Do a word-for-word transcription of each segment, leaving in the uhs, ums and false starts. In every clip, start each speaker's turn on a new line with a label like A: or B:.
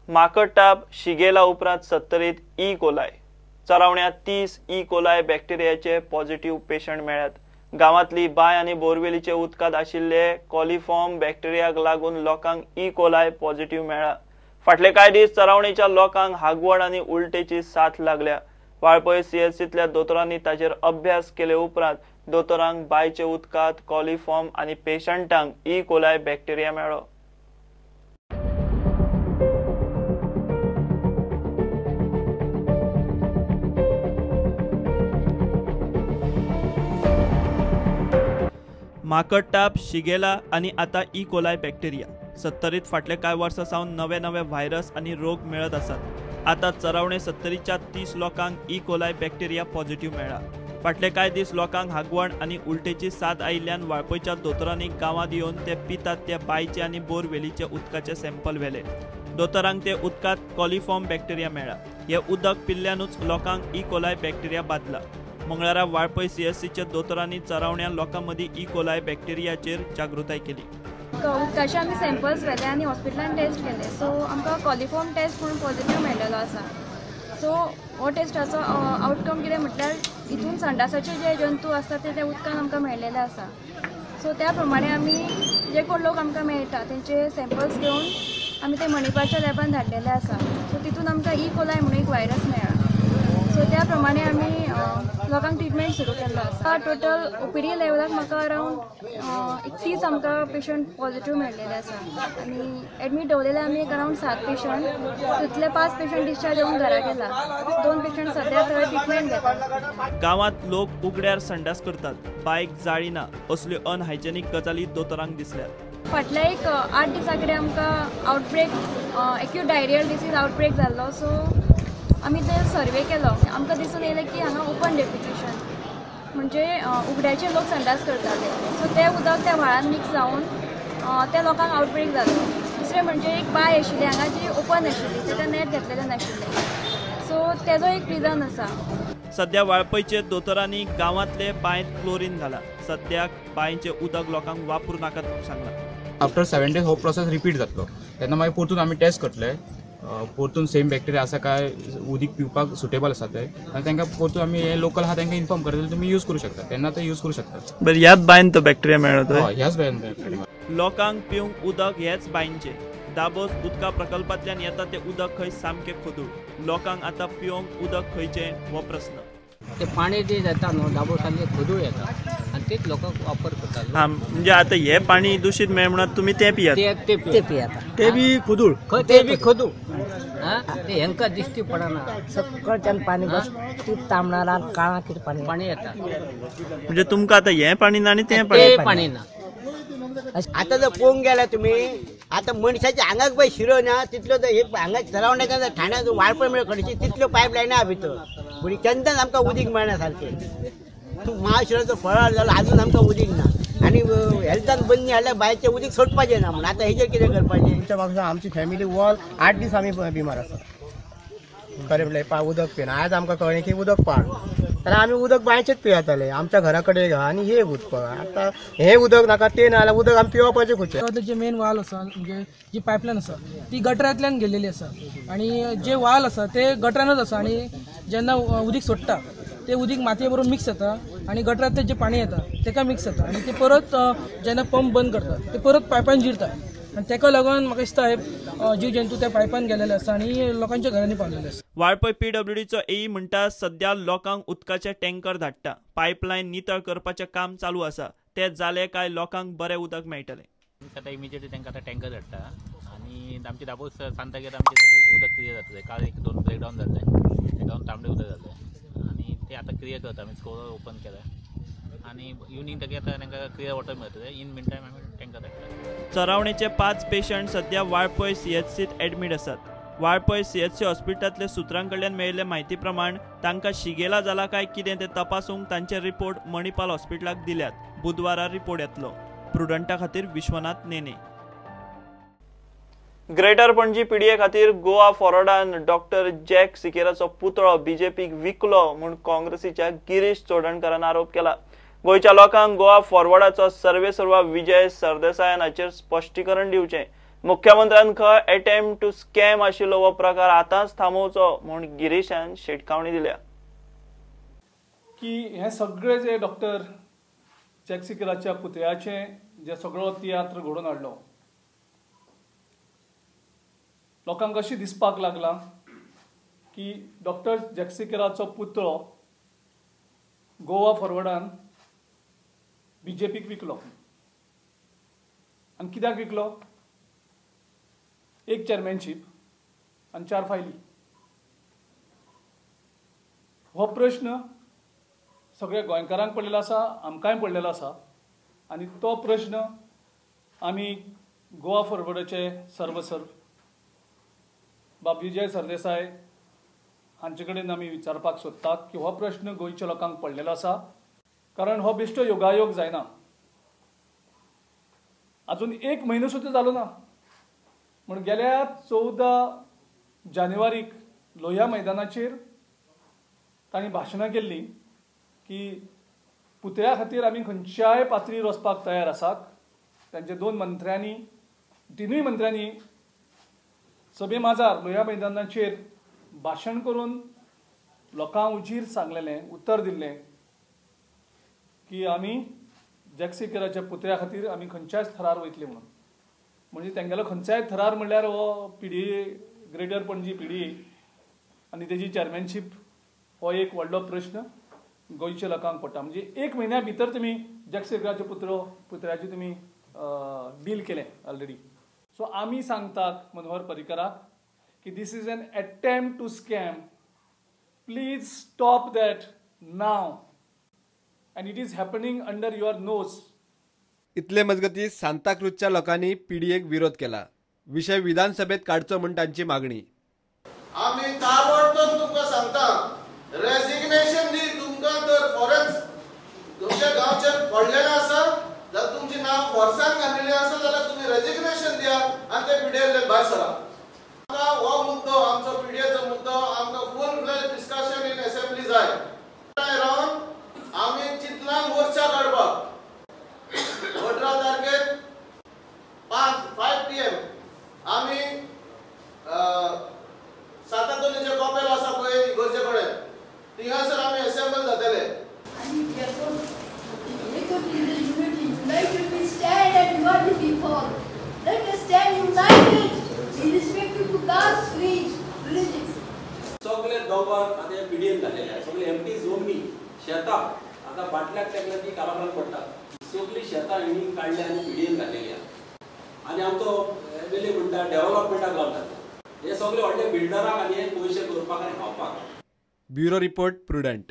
A: माकडटाप शिगेला उपरांत सत्तरीत E coli चरावण्यात तीस ई कोलाय बॅक्टेरियाचे पॉझिटिव्ह पेशंट मेळ्ळ्यात। गावातली बाय आणि बोरवेलीचे उदकांत आशिल्ले कॉलिफॉर्म बॅक्टेरियाक लागून लोकांक ई कोलाय पॉझिटिव्ह मेळ्ळा। फाटले कांय दीस चरावणेच्या लोकांक हागवण आणि उलटेची साथ लागल्या। वाळपय सीएचसीतल्या दोतोरांनी ताचेर अभ्यास केले उपरांत दोतोरांक बायचे उदकांत कॉलिफॉर्म आणि पेशंटांक ई कोलाय बॅक्टेरिया मेळ्ळो। माकडटाप शिगेला आणि आता ई कोलाय बॅक्टेरिया सत्तरीत फाटले कांय वर्सां सावन नवे नवे व्हायरस आणि रोग मेळत आसात। आता चरावणे सत्तरीच्या तीस लोकांक ई कोलाय बॅक्टेरिया पॉझिटिव्ह मेळ्ळा। फाटले कांय दीस लोकांक हागवण आणि उलटेची साथ आयिल्ल्यान वाळपयच्या दोतोरांनी गांवांत येवन ते पितात त्या बायचे आणि बोरवेलीचे उदकाचे सॅम्पल व्हेले। दोतोरांक ते उदकांत कॉलिफॉर्म बॅक्टेरिया मेळ्ळा। हे उदक पिल्ल्यानूच लोकांक ई कोलाय बॅक्टेरिया बादला। मंगळारा वाळपय सीएचसीच्या दोतोरांनी चरावण्या लोकां मदीं ई कोलाय बॅक्टेरियाचेर जागृताय केली।
B: उदकाचे आमी सॅम्पल्स व्हेले आनी हॉस्पिटलान टेस्ट केले, सो आमकां कॉलिफॉर्म टेस्ट म्हणून पॉझिटिव्ह मेळिल्लो आसा। सो हो टेस्टाचो आउटकम कितें म्हटल्यार हितून संडासाचे जे जंतू आसता ते त्या उदकान आमकां मेळिल्ले आसा। सो त्या प्रमाणे आमी जे कोण लोक आमकां मेळटा तेंचे सॅम्पल्स घेवन आमी ते मणिपालच्या लॅबान धाडलेले आसा। सो तितून आमकां ई कोलाय म्हणून एक व्हायरस मेळ्ळा। सो त्या प्रमाणे आमी लोकांक ट्रिटमेंट सुरू केल्लो आसा। टोटल ओपीडी लेवलाक म्हाका अरावंड एक तीस आमकां पेशंट पॉझिटिव्ह मेळिल्ले आसा आनी एडमीट दवरलेले आमी एक अरावंड सात पेशंट, तितले पांच पेशंट डिस्चार्ज येवन घरा गेला। दोन पेशंट सध्या थंय ट्रिटमेंट घेतात।
A: गांवांत लोक उगड्यार संडास करतात, बायक जाळिना असल्यो अनहायजेनीक गजाली दोतोरांक दिसल्यात।
B: फाटल्या एक आठ दिसां कडेन आमकां outbreak acute diarrheal disease outbreak जाल्लो, सो आमी ते सर्वे केलो। आमकां दिसून येयलें की हांगा ओपन डेफिकेशन म्हणजे उगड्याचे लोक संडास करताले, सो ते उदक त्या व्हाळान मिक्स जावन त्या लोकांक आउटब्रेक जालो। दुसरें म्हणजे एक बाय आशिल्ली हांगा जी ओपन आशिल्ली, तेका नेट घेतलेले नाशिल्ले, सो तेजो एक रिजन आसा।
A: सध्या वाळपयचे दोतोरांनी गांवांतले बांयत क्लोरीन घाला। सद्याक बांयचे उदक लोकांक वापरूं नाकात म्हणून सांगला।
C: आफ्टर सेवन डेज हो प्रोसेस रिपीट जातलो, तेन्ना मागीर परतून आमी टेस्ट करतले, परतून सेम बॅक्टेरिया आसा काय, उदीक पिवपाक सुटेबल आसा ते, आनी तांकां परतून आमी हे लोकल आहा तांकां इन्फॉर्म करतले, तुमी यूज करूं शकता, तेन्ना ते यूज करूं शकता।
A: बरं, ह्याच बायन तो बॅक्टेरिया मेळ्ळो?
C: हय, ह्याच बायन बॅक्टेरिया।
A: लोकांक पिवंक उदक हेच बांयचे। दाबोस उदका प्रकल्पांतल्यान येता ते उदक खंय सामकें खोदूळ। लोकांक आतां पिवंक उदक खंयचें हो प्रस्न।
D: ते पाणी जे येता न्हू दाबोसांतले खोदूळ येता आनी तेच लोकांक वापर करतात।
A: हां, म्हणजे आतां हे पाणी दूषित मेळ म्हणत तुमी तें पियात?
D: ते पियाता,
E: ते बी खोदूळ,
D: ते बी खोदूळ। ते हेंका दिश्टी पडना,
E: सकळच्यान पाणी बस तामणारा काळा कितें पाणी
D: पाणी येता।
A: म्हणजे तुमकां आतां हें पाणी ना आनी तें
D: ते पाणी ना।
F: आता जर पळोवंक गेल्यार तुमी आता मनशाच्या आंगाक पळय शिरो ना तितलो हे हांगा सरावंडाच्या ठाण्यात वाळपय मेळ खडची तितल्यो पायप लायना आहा भितर, पूण केन्नाच आमकां उदीक मेळना सारकें। महाशिराचो फळार जालो आजून आमकां उदीक ना आनी हेल्थान बंदी हाडल्यार बायचें उदीक सोडपाचें ना म्हण आतां हेजेर कितें करपाचें?
E: आमच्या म्हाका आमची फॅमिली वॉल आठ दीस आमी बिमार आसा, खरें म्हणल्यार उदक पिना। आयज आमकां कळ्ळें की उदक पाड, जाल्यार आमी उदक बांयचेच पियेताले आमच्या घरा कडेन घा आनी हे उदक। आतां हें उदक नाका तें ना जाल्यार उदक आमी पिवपाचें खंयचें?
G: जे मेन वाल आसा म्हणजे जी पायपलायन आसा ती गटरांतल्यान गेलेली आसा आनी जे वाल आसा ते गटरानूच आसा आनी जेन्ना उदीक सोडटा ते उदीक मातये बरोबर मिक्स जाता आनी गटरांतलें जें पाणी येता तेका मिक्स जाता आनी ते परत जेन्ना पंप बंद करता ते परत पायपान जिरता आनी तेका लागून म्हाका दिसता हे जीव जंतू त्या पायपान गेलेले आसा आनी लोकांच्या घरांनी पावलेले आसा।
A: वाळपय पीडब्ल्यूडीचो एई म्हणटा सध्या लोकांक उदकाचे टँकर धाडटा। पायपलायन नितळ करपाचें काम चालू आसा, ते जाले काय लोकांक बरें उदक मेळटलें।
H: आतां इमिजिएटली तांकां आतां टँकर धाडटा आनी आमची दाबोस सांतागेर आमचें सगळें उदक क्लियर जातलें। काल एक दोन ब्रेकडावन जाल्ले, ब्रेकडावन तांबडें उदक जाल्लें आनी ते आतां क्लियर करता। आमी स्कोर ओपन केला आनी इवनिंग ताका आतां तांकां क्लियर वॉटर मेळटलें। इन मीन टायम आमी टँकर धाडटा।
A: चरावणेचे पांच पेशंट सध्या वाळपय सीएचसीत एडमीट आसात। वाळपय सीएचसी हॉस्पिटलांतल्या सुत्रां कडल्यान मेळिल्ले म्हायती प्रमाण तांकां शिगेला जाला काय कितें तें तपासूंक तांचे रिपोर्ट मणिपाल हॉस्पिटलाक दिल्यात। बुधवारा रिपोर्ट येतलो। प्रुडंटा खातीर विश्वनाथ नेने। ग्रेटर पणजी पीडीए खातीर गोवा फॉरवर्डान डॉक्टर जॅक सिकेराचो पुतळो बीजेपीक विकलो म्हूण काँग्रेसीच्या गिरीश चोडणकरान आरोप केला। गोयच्या लोकांक गोवा फॉरवर्डाचो सर्वेसर्वा विजय सरदेसायान हाचेर स्पश्टीकरण दिवचें मुख्यमंत्र्यान खंय अटेम्प्ट टू स्कॅम आशिल्लो हो प्रकार आतांच थांबोवचो म्हूण गिरीशान शिटकावणी दिल्या
I: की हे सगळे जे डॉक्टर जॅक्सिकराच्या पुतळ्याचे जे सगळो तियात्र घडोवन हाडलो लोकांक अशी दिसपाक लागला की डॉक्टर जॅक्सिकराचो पुतळो गोवा फॉरवर्डान बीजेपीक विकलो आनी कित्याक विकलो एक चेअरमॅनशीप आनी चार फायली हो प्रश्न सगळ्या गोंयकारांक पडलेलो आसा आमकांय पडलेलो आसा आनी तो प्रश्न आमी गोवा फॉरवर्डाचे सर्वसर्व बाब विजय सरदेसाय हांचे कडेन आमी विचारपाक सोदतात की हो प्रश्न गोंयच्या लोकांक पडलेलो आसा कारण हो बेश्टो योगायोग जायना अजून एक म्हयनो सुद्दां जालो ना म्हण गेल्या चौदा जानेवारीक लोहिया मैदानाचेर तांणी भाशणां केल्ली की पुतळ्या खातीर आमी खंयच्याय पातळीर वचपाक तयार आसात तांचे दोन मंत्र्यांनी तिनूय मंत्र्यांनी सभे माजार लोहिया मैदानाचेर भाशण करून लोकां उजीर सांगलेलें उत्तर दिल्लें की आमी जॅक्सिकराच्या पुतळ्या खातीर आमी खंयच्याच थरार वयतले म्हणून म्हणजे तेंगेलो खंयच्याय थरार म्हणल्यार हो पीडीए ग्रेटर पणजी पीडीए आनी तेजी चेअरमॅनशीप हो एक व्हडलो प्रश्न गोंयच्या लोकांक पडटा म्हणजे एक म्हयन्या भितर तुमी जॅक्सिकराचो पुतळो पुतळ्याचे तुमी डील केलें ऑलरेडी सो आमी सांगतात मनोहर पर्रीकराक की this is an attempt to scam please stop that now and it is happening under your nose
J: इतले मजगती सांताक्रूजच्या लोकांनी पीडीएक विरोध केला विषय विधानसभेत काडचो म्हूण तांची मागणी
K: आमी ताबडतोब तुमकां सांगता रेजिग्नेशन दी तुमकां तर फॉरेन्स तुमच्या गांवचेर पडलेलें आसा जाल्यार तुमचें नांव फोर्सान घालिल्लें आसा जाल्यार तुमी रेजिग्नेशन दिया आनी ते पीडीएतले भायर सरा हो मुद्दो आमचो पीडीएचो मुद्दो आमकां फूल फ्लेज डिस्कशन इन असेंब्ली जाय रावन आमी चितलां मोर्चा काडपाक अठरा तारखेक पांच फायव पी एम आमी सातातोलीचे कॉपेल आसा पळय इगोर्जे कडेन थिंगासर आमी असेंबल जातले
L: Let us stand and not the people. Let us stand united, irrespective to caste, creed, religion.
M: सगळे दोंगर आतां पीडीएन घालेले सगळे एमटी जोमी शेतां आतां बाटल्याक तेगल्या ती काबारान पडटा सगळी शेतां हिणी काडली आनी पीडीएन घालेली आनी आमचो एमएलए म्हणटा डेव्हलपमेंटाक लावतात हे सगळे व्हडले बिल्डराक आनी हे पयशे करपाक आनी खावपाक
J: bureau report prudent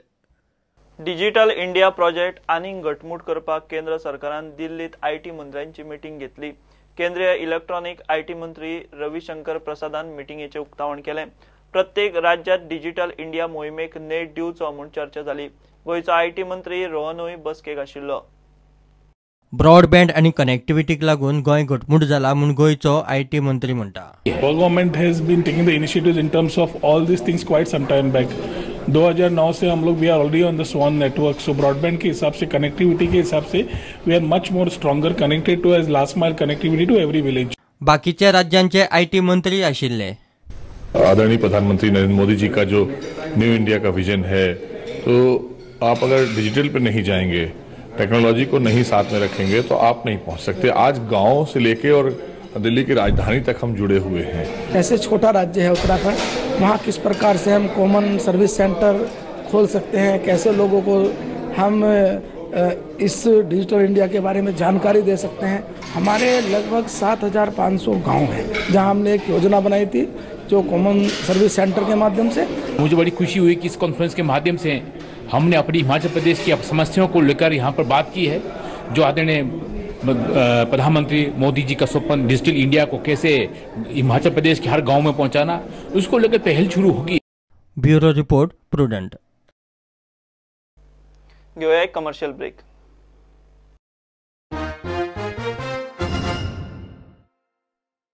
A: digital India project आनीक घटमूट करपाक केंद्र सरकारान दिल्लीत आयटी मंत्र्यांची मीटिंग घेतली केंद्रीय इलेक्ट्रॉनिक आयटी मंत्री रविशंकर प्रसादान मिटिंगेचे उक्तावण केले प्रत्येक राज्यात डिजिटल इंडिया मोहिमेक नेट दिवचो म्हूण चर्चा जाली गोंयचो आयटी मंत्री रोहनूय बसकेक आशिल्लो
N: ब्रॉडबँड आणि कनेक्टिविटीक लागून गोंय घटमूट जाला म्हूण गोंयचो आयटी मंत्री म्हणटा
O: government has been taking the initiatives in terms of all this things quite some time back दो हज़ार नौ से हम लोग we are already on the स्वान नेटवर्क सो ब्रॉडबैंड के हिसाब से कनेक्टिविटी के हिसाब से we are much more stronger connected to as last mile connectivity to every village
N: बाकीच्या राज्यांचे आयटी मंत्री आशिल्ले
P: आदरणीय प्रधानमंत्री नरेंद्र मोदी जी का जो न्यू इंडिया का विजन है तो आप अगर डिजिटल पे नहीं जाएंगे टेक्नोलॉजी को नहीं साथ में रखेंगे तो आप नहीं पहुंच सकते आज गांव से लेके और दिल्ली की राजधानी तक हम जुड़े हुए हैं
Q: ऐसे छोटा राज्य है उत्तराखंड वहाँ किस प्रकार से हम कॉमन सर्विस सेंटर खोल सकते हैं कैसे लोगों को हम इस डिजिटल इंडिया के बारे में जानकारी दे सकते हैं हमारे लगभग सात हजार पाँच सौ गाँव हैं जहाँ हमने एक योजना बनाई थी जो कॉमन सर्विस सेंटर के माध्यम से
R: मुझे बड़ी खुशी हुई कि इस कॉन्फ्रेंस के माध्यम से हमने अपनी हिमाचल प्रदेश की समस्याओं को लेकर यहाँ पर बात की है जो आदरणीय प्रधानमंत्री मोदी जी का स्वप्न डिजिटल इंडिया को कैसे हिमाचल प्रदेश के हर गांव में पहुंचाना उसको लेकर पहल शुरू होगी
N: ब्यूरो रिपोर्ट प्रूडेंट
A: घेऊया एक कमर्शियल ब्रेक